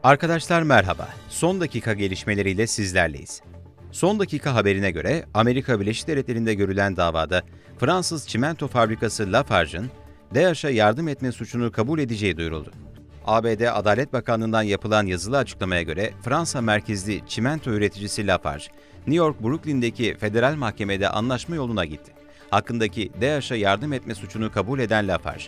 Arkadaşlar merhaba. Son dakika gelişmeleriyle sizlerleyiz. Son dakika haberine göre Amerika Birleşik Devletleri'nde görülen davada Fransız çimento fabrikası Lafarge'ın DAEŞ'e yardım etme suçunu kabul edeceği duyuruldu. ABD Adalet Bakanlığı'ndan yapılan yazılı açıklamaya göre Fransa merkezli çimento üreticisi Lafarge, New York Brooklyn'deki federal mahkemede anlaşma yoluna gitti. Hakkındaki DAEŞ'e yardım etme suçunu kabul eden Lafarge,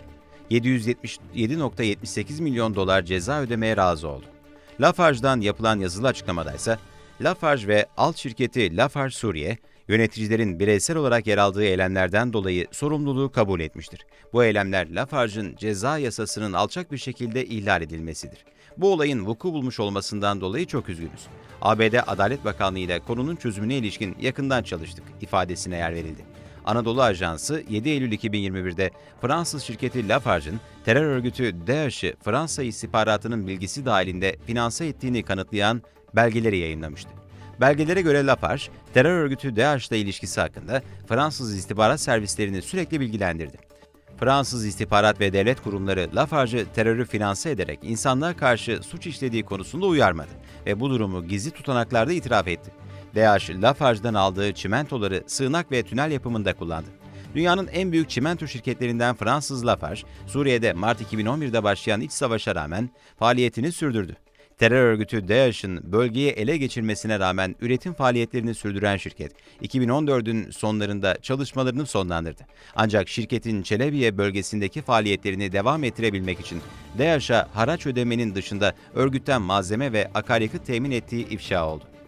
777,78 milyon dolar ceza ödemeye razı oldu. Lafarge'dan yapılan yazılı açıklamada ise Lafarge ve alt şirketi Lafarge Suriye, yöneticilerin bireysel olarak yer aldığı eylemlerden dolayı sorumluluğu kabul etmiştir. Bu eylemler Lafarge'ın ceza yasasının alçak bir şekilde ihlal edilmesidir. Bu olayın vuku bulmuş olmasından dolayı çok üzgünüz. ABD Adalet Bakanlığı ile konunun çözümüne ilişkin yakından çalıştık ifadesine yer verildi. Anadolu Ajansı 7 Eylül 2021'de Fransız şirketi Lafarge'ın terör örgütü DAEŞ'i Fransa istihbaratının bilgisi dahilinde finanse ettiğini kanıtlayan belgeleri yayınlamıştı. Belgelere göre Lafarge, terör örgütü DAEŞ'le ilişkisi hakkında Fransız istihbarat servislerini sürekli bilgilendirdi. Fransız istihbarat ve devlet kurumları Lafarge'ı terörü finanse ederek insanlığa karşı suç işlediği konusunda uyarmadı ve bu durumu gizli tutanaklarda itiraf etti. DAEŞ, Lafarge'dan aldığı çimentoları sığınak ve tünel yapımında kullandı. Dünyanın en büyük çimento şirketlerinden Fransız Lafarge, Suriye'de Mart 2011'de başlayan iç savaşa rağmen faaliyetini sürdürdü. Terör örgütü DAEŞ'in bölgeyi ele geçirmesine rağmen üretim faaliyetlerini sürdüren şirket, 2014'ün sonlarında çalışmalarını sonlandırdı. Ancak şirketin Çelebiye bölgesindeki faaliyetlerini devam ettirebilmek için DAEŞ'a haraç ödemenin dışında örgütten malzeme ve akaryakıt temin ettiği ifşa oldu.